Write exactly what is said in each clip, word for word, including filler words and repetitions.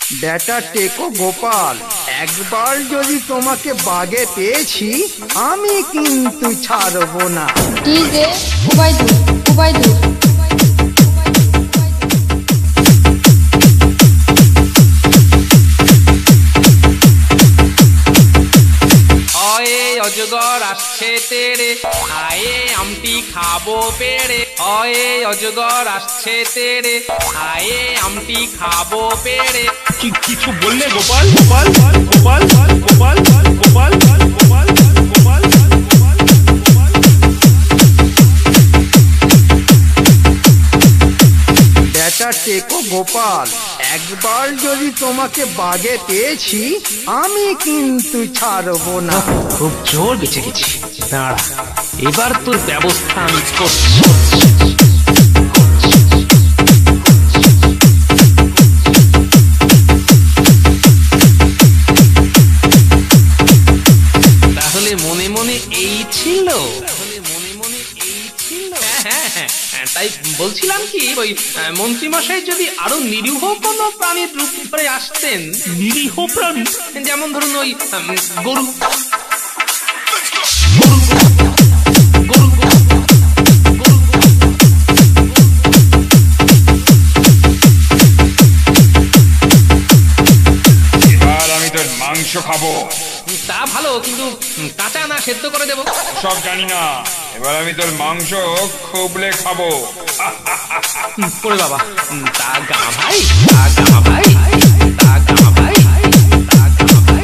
বেটা টেকো গোপাল, একবার যদি তোমাকে বাগে পেয়েছি আমি কিন্তু ছাড়বো না। কি যে উপায় দূর উপায় দূর অয়ে অজগর আসছে তেরে, আয়ে আমটি খাবো পেড়ে। অয়ে অজগর আসছে তেরে, আয়ে আমটি খাবো পেড়ে। কিছু বললে গোপাল? গোপাল গোপাল গোপাল গোপাল গোপাল গোপাল বেটা টেকো গোপাল, একবার যদি তোমাকে বাগে পেয়েছি আমি কিন্তু ছাড়বো না। খুব জোর বেঁচে গেছি, দাঁড়া এবার তোর ব্যবস্থা আমি করছি। তাহলে মনে মনে এই ছিল, তাহলে মনে মনে এই ছিল। হ্যাঁ হ্যাঁ হ্যাঁ, তাই বলছিলাম কি, ওই মন্ত্রীমশাই যদি আরো নিরীহ কোনো প্রাণীর রূপ ধরে আসতেন। নিরীহ প্রাণী? যেমন ধরুন ওই গরু, এবার আমি তোর মাংস খাবো। তা ভালো, কিন্তু কাঁচা না সেদ্ধ করে দেবো? সব জানি না, এবার আমি তোর মাংস খুবলে খাবো। ওরে বাবা, তা গা ভাই, তা গা ভাই, তা গা ভাই, তা গা ভাই।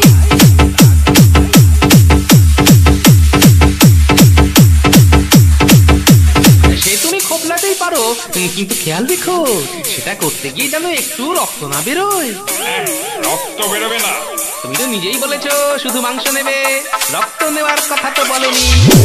সে তুমি খোপলাতেই পারো, কিন্তু খেয়াল রেখো সেটা করতে গিয়ে যেন একটু রক্ত না বেরোয়। রক্ত বেরোবে না? তুমি তো নিজেই বলেছো শুধু মাংস নেবে, রক্ত নেওয়ার কথা তো বলনি।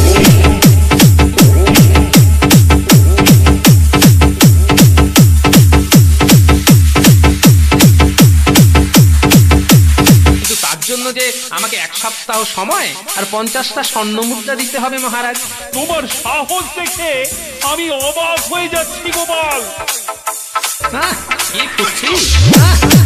কিন্তু তার জন্য যে আমাকে এক সপ্তাহ সময় আর পঞ্চাশটা স্বর্ণ মুদ্রা দিতে হবে মহারাজ। তোমার সাহস দেখে আমি অবাক হয়ে যাচ্ছি গোপাল। হ্যাঁ, কি করছি?